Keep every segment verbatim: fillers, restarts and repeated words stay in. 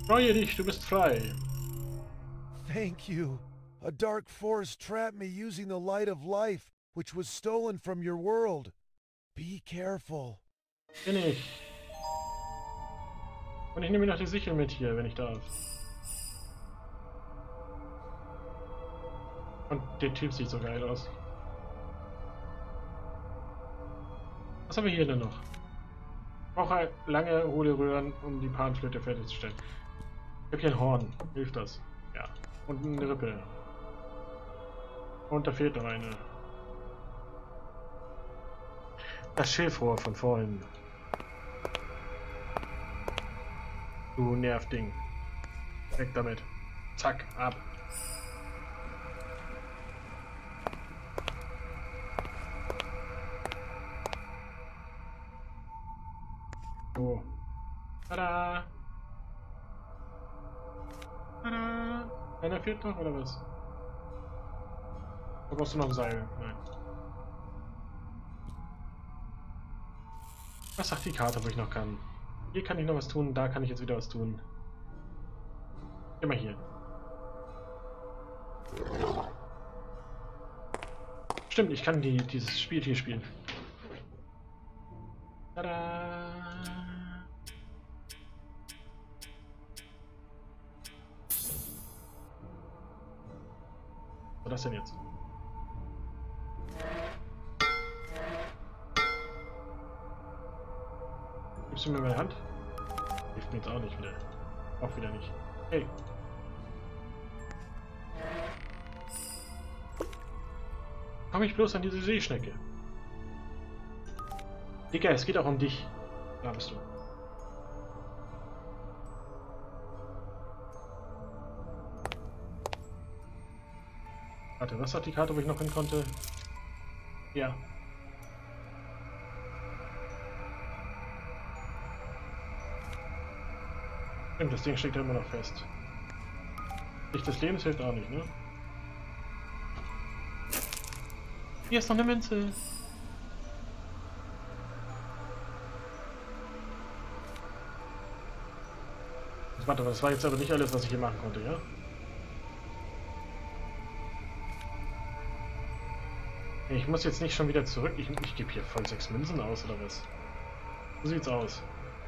Freue dich, du bist frei. Thank you. A dark force trapped me using the light of life, which was stolen from your world. Be careful. Bin ich. Und ich nehme noch die Sichel mit hier, wenn ich darf. Und der Typ sieht so geil aus. Was haben wir hier denn noch? Ich brauche lange hohle Röhren, um die Panflöte fertigzustellen. Ich habe hier ein Horn. Hilft das? Ja. Und eine Rippe. Und da fehlt noch eine. Das Schilfrohr von vorhin. Du Nervding. Weg damit. Zack, ab. So. Tada! Tada! Einer fehlt noch, oder was? Da brauchst du noch ein Seil. Nein. Was sagt die Karte, wo ich noch kann? Hier kann ich noch was tun, da kann ich jetzt wieder was tun. Immer hier. Stimmt, ich kann die, dieses Spiel hier spielen. Tada! Was war das denn jetzt? Gibst du mir meine Hand? Hilft mir jetzt auch nicht wieder. Auch wieder nicht. Hey. Komm ich bloß an diese Seeschnecke. Digga, es geht auch um dich. Da bist du. Warte, was hat die Karte, wo ich noch hin konnte? Ja. Stimmt, das Ding steckt ja immer noch fest. Licht des Lebens hilft auch nicht, ne? Hier ist noch eine Münze. Warte, das war jetzt aber nicht alles, was ich hier machen konnte, ja? Ich muss jetzt nicht schon wieder zurück. Ich, ich gebe hier voll sechs Münzen aus, oder was? So sieht's aus.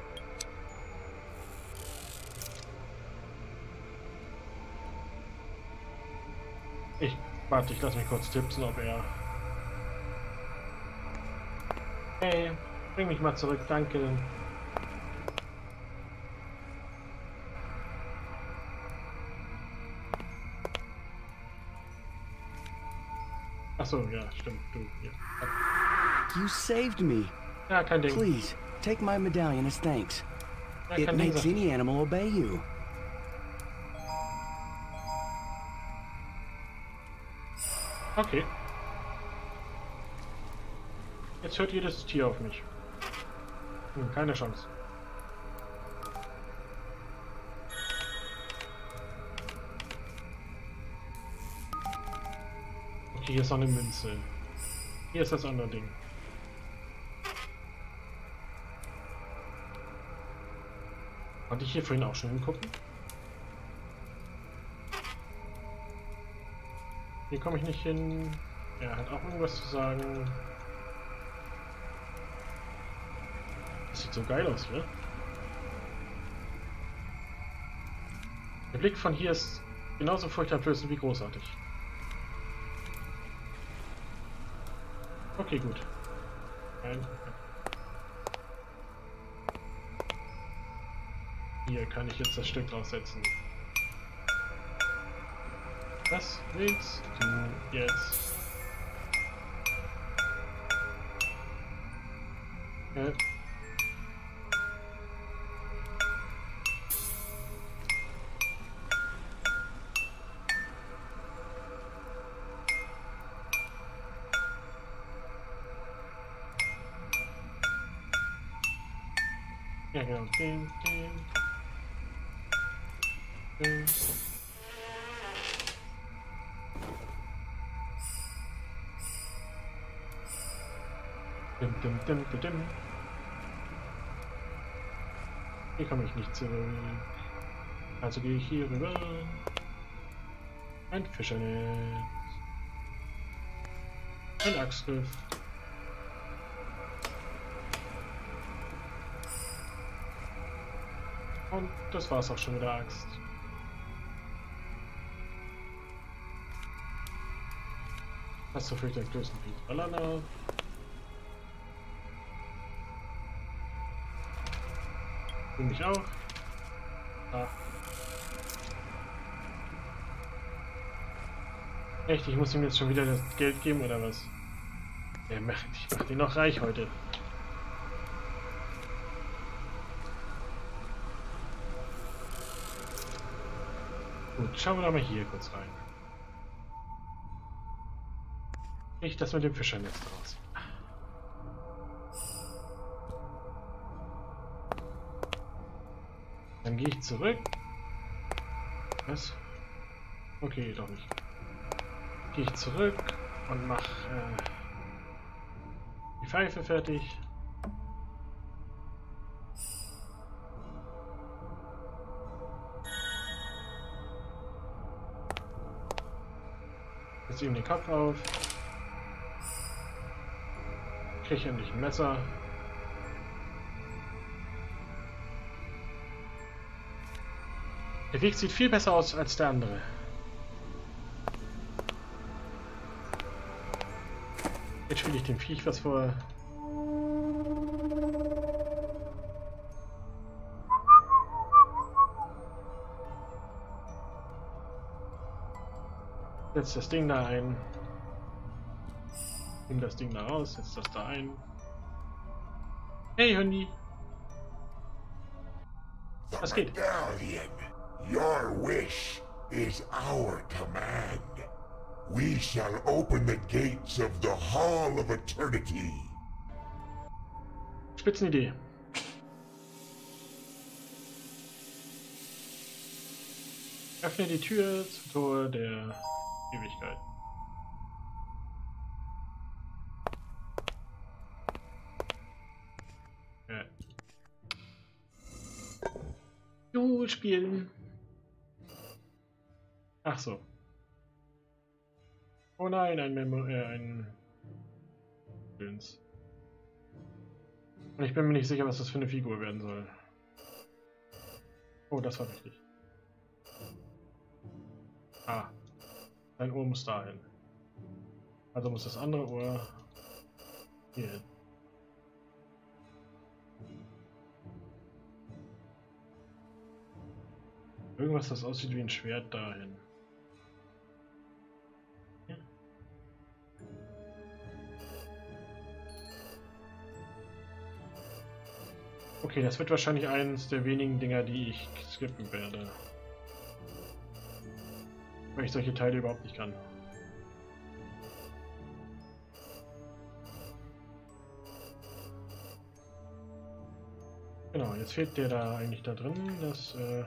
Ich warte, ich lasse mich kurz tipsen, ob er... Hey, bring mich mal zurück, danke. Achso, ja, stimmt, du, ja. You saved me. Ja, kein Ding. Please, take my medallion as thanks. Ja, It kein Ding, makes sagt- any animal obey you. Okay. Jetzt hört jedes Tier auf mich. Hm, keine Chance. Okay, hier ist noch eine Münze. Hier ist das andere Ding. Konnte ich hier vorhin auch schon hingucken? Hier komme ich nicht hin. Er hat auch irgendwas zu sagen. Das sieht so geil aus, oder? Der Blick von hier ist genauso furchteinflößend wie großartig. Okay, gut. Nein. Hier kann ich jetzt das Stück draufsetzen. Was willst du jetzt? Äh. Ja, genau. Den, den. Den. Dim, dim, dim, dim, dim. Hier komme ich nicht zurück. Also gehe ich hier rüber. Ein Fischernetz. Ein Axtgriff. Und das war's auch schon mit der Axt. Das ist vielleicht ein größten Vieh. Balana. Du mich auch. Ah. Echt, ich muss ihm jetzt schon wieder das Geld geben oder was? Der macht, ich mach den noch reich heute. Gut, schauen wir doch mal hier kurz rein. Ich das mit dem Fischernetz draus. Dann gehe ich zurück. Was? Okay, doch nicht. Gehe ich zurück und mache äh, die Pfeife fertig. Jetzt ihm den Kopf auf. Kriege endlich ein Messer. Der Weg sieht viel besser aus als der andere. Jetzt spiele ich dem Viech was vor. Setz das Ding da ein. Nimm das Ding da raus, setz das da ein. Hey Hundi! Was geht? Medallion, your wish is our command. We shall open the gates of the Hall of Eternity. Spitzenidee. Öffne die Tür zum Tor der Ewigkeit. Ja. Du spielen. Ach so. Oh nein, ein Memo, äh, ein Willens. Und ich bin mir nicht sicher, was das für eine Figur werden soll. Oh, das war richtig. Ah, sein Ohr muss dahin. Also muss das andere Ohr hier hin. Irgendwas, das aussieht wie ein Schwert dahin. Okay, das wird wahrscheinlich eines der wenigen Dinger, die ich skippen werde. Weil ich solche Teile überhaupt nicht kann. Genau, jetzt fehlt der da eigentlich da drin, das äh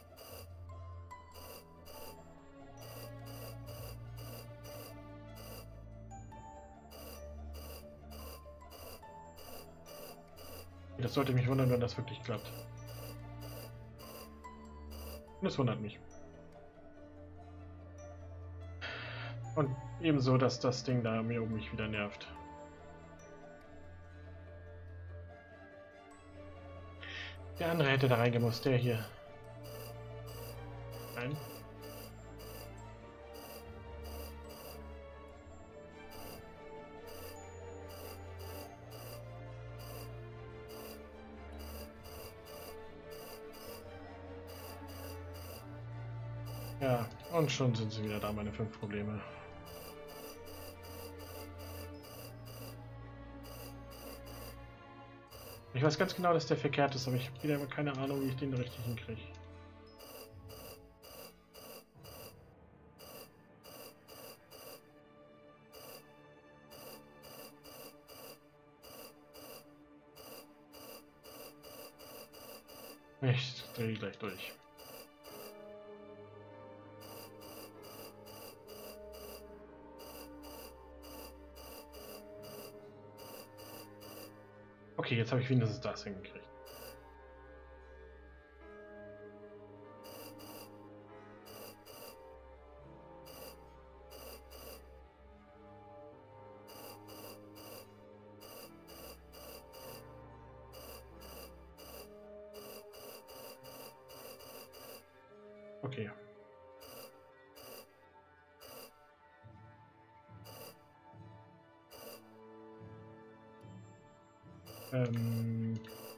Das sollte mich wundern, wenn das wirklich klappt. Und das wundert mich. Und ebenso, dass das Ding da mir oben mich wieder nervt. Der andere hätte da reingemusst, der hier. Nein. Ja, und schon sind sie wieder da, meine fünf Probleme. Ich weiß ganz genau, dass der verkehrt ist, aber ich habe wieder keine Ahnung, wie ich den richtig hinkriege. Ich drehe gleich durch. Okay, jetzt habe ich wenigstens das hingekriegt. Okay. Ähm...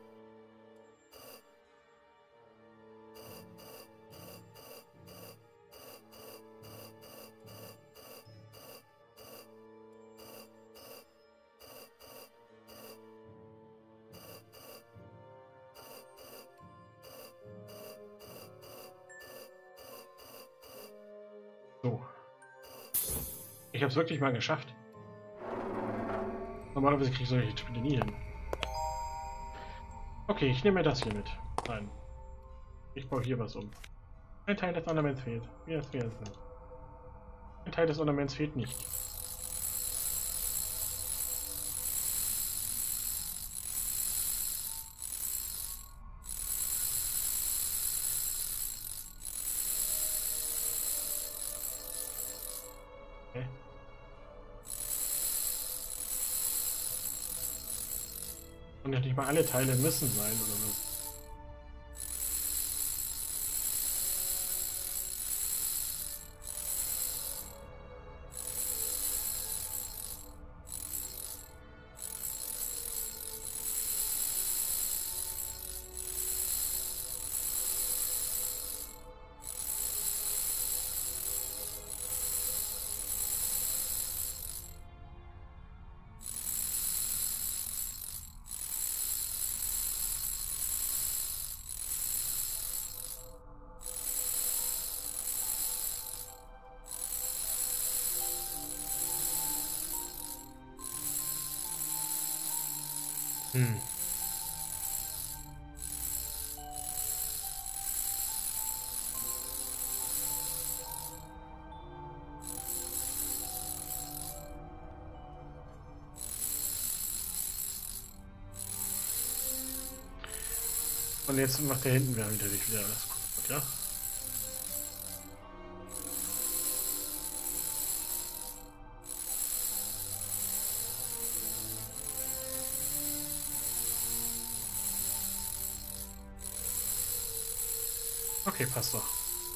So. Ich habe es wirklich mal geschafft. Normalerweise kriege ich solche Spiele nie hin. Okay, ich nehme mir das hier mit. Nein. Ich baue hier was um. Ein Teil des Ornaments fehlt. Wie es wäre es. Ein Teil des Ornaments fehlt nicht. Okay. Und ja nicht mal alle Teile müssen sein, oder was? Hm. Und jetzt macht der hinten wieder wieder alles gut, ja? Okay, passt doch.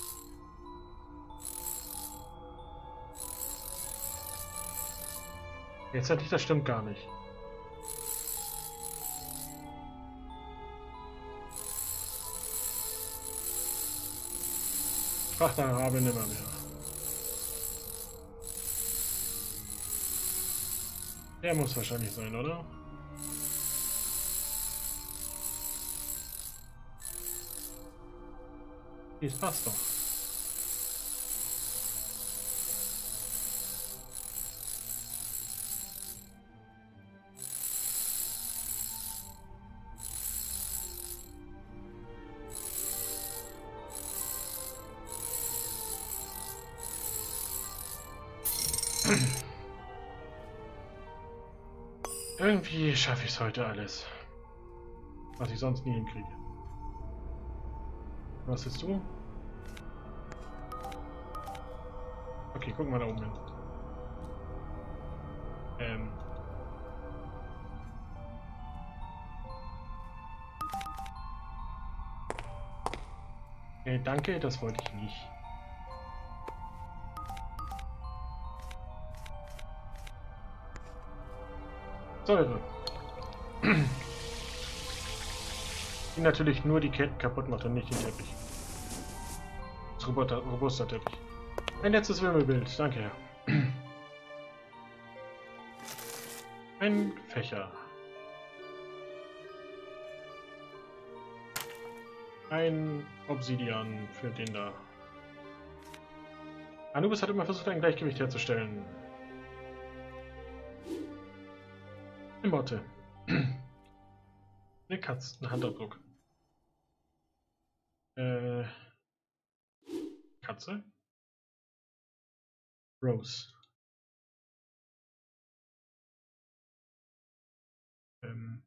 Jetzt hätte ich, das stimmt gar nicht. Ach, der Arabe nimmer mehr. Der muss wahrscheinlich sein, oder? Dies passt doch. Irgendwie schaffe ich es heute alles, was ich sonst nie hinkriege. Was bist du? Okay, gucken wir da oben hin. Ähm. Okay, danke, das wollte ich nicht. Säure. Die natürlich nur die Ketten kaputt macht und nicht den Teppich. Das robuster, robuster Teppich. Ein letztes Wimmelbild, danke Herr. Ein Fächer. Ein Obsidian für den da. Anubis hat immer versucht, ein Gleichgewicht herzustellen. Eine Motte. Eine Katze, ein Handabdruck. Äh, Katze. Rose. Ähm.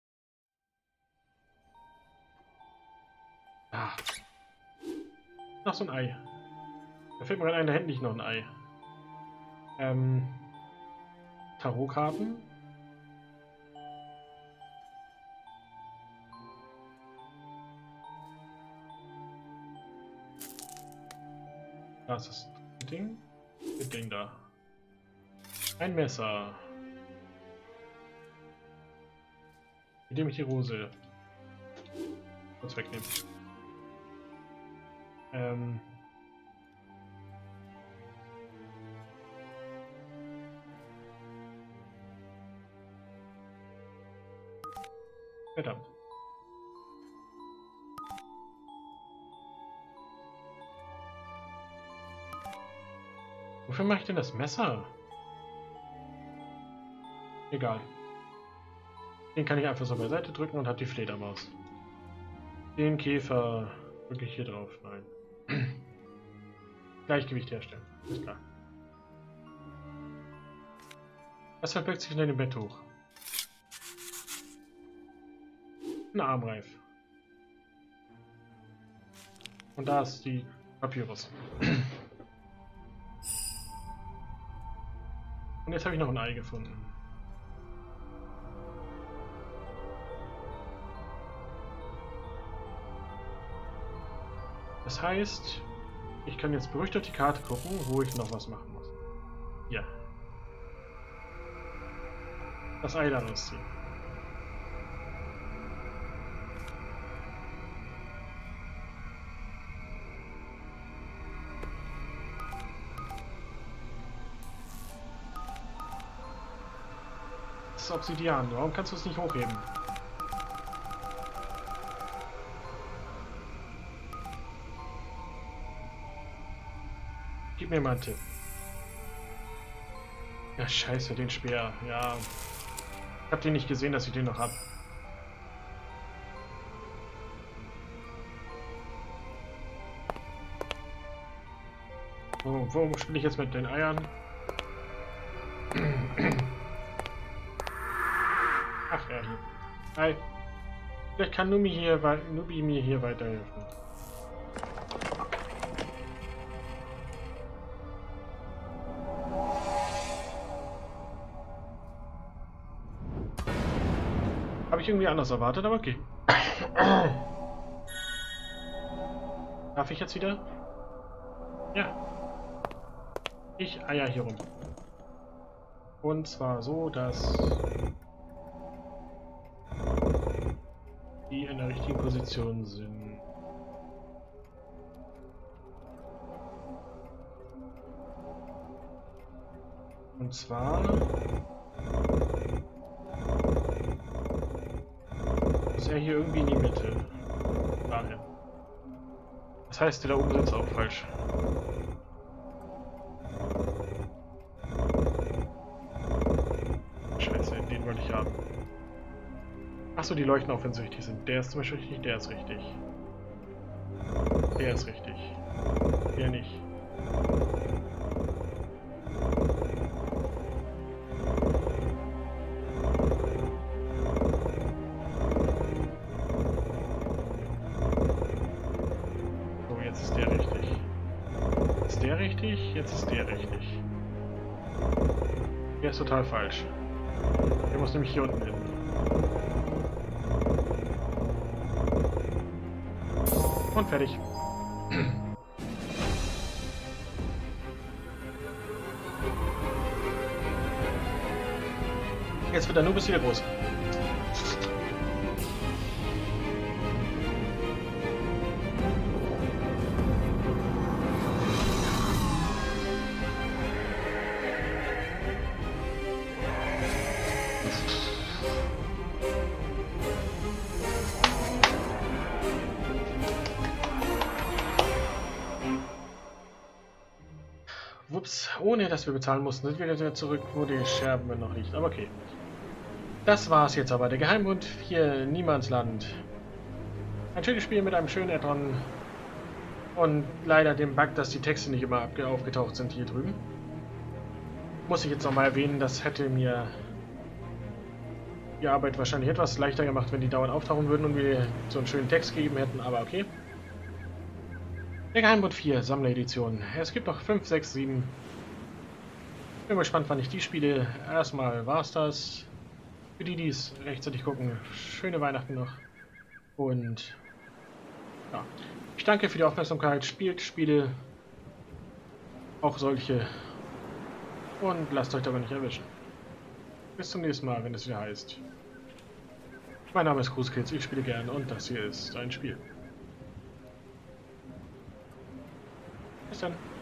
Ah. Noch so ein Ei. Da fällt mir gerade ein, da hätte ich noch ein Ei. Ähm. Tarotkarten. Das ist das Ding. Das Ding da. Ein Messer. Mit dem ich die Rose kurz wegnehme. Ähm. Verdammt. Wofür mache ich denn das Messer? Egal. Den kann ich einfach so beiseite drücken und habe die Fledermaus. Den Käfer drücke ich hier drauf. Nein. Gleichgewicht herstellen. Ist klar. Was verbirgt sich in deinem Bett hoch? Ein Armreif. Und da ist die Papyrus. Und jetzt habe ich noch ein Ei gefunden. Das heißt, ich kann jetzt beruhigt auf die Karte gucken, wo ich noch was machen muss. Ja. Das Ei da rausziehen. Das ist Obsidian. Warum kannst du es nicht hochheben? Gib mir mal einen Tipp. Ja, scheiße, den Speer. Ja. Ich hab den nicht gesehen, dass ich den noch hab. Wo, wo spiele ich jetzt mit den Eiern? Ach ja, hier. Hi. Vielleicht kann Nubi hier, Nubi mir hier weiterhelfen. Habe ich irgendwie anders erwartet, aber okay. Darf ich jetzt wieder? Ja. Ich eier hier rum. Und zwar so, dass die in der richtigen Position sind. Und zwar ist er hier irgendwie in die Mitte. Dahin. Das heißt, der da oben sitzt auch falsch. Scheiße, den wollte ich haben. Achso, die leuchten auch, wenn sie richtig sind. Der ist zum Beispiel richtig, der ist richtig. Der ist richtig. Der nicht. So, jetzt ist der richtig. Ist der richtig? Jetzt ist der richtig. Der ist total falsch. Der muss nämlich hier unten hin. Und fertig. Jetzt wird er nur bis wieder groß. Ups, ohne dass wir bezahlen mussten, sind wir wieder zurück, wo die Scherben noch liegt. Aber okay. Das war's jetzt aber. Der Geheimbund hier, Niemandsland. Ein schönes Spiel mit einem schönen Add-on. Und leider dem Bug, dass die Texte nicht immer aufgetaucht sind hier drüben. Muss ich jetzt nochmal erwähnen, das hätte mir die Arbeit wahrscheinlich etwas leichter gemacht, wenn die dauernd auftauchen würden und wir so einen schönen Text gegeben hätten, aber okay. Der Geheimbund vier, Sammleredition. Es gibt noch fünf, sechs, sieben. Bin gespannt, wann ich die spiele. Erstmal war's das. Für die, die es rechtzeitig gucken, schöne Weihnachten noch. Und ja, ich danke für die Aufmerksamkeit. Spielt Spiele auch solche. Und lasst euch dabei nicht erwischen. Bis zum nächsten Mal, wenn es wieder heißt. Mein Name ist Grußkids, ich spiele gern und das hier ist ein Spiel. Bis dann.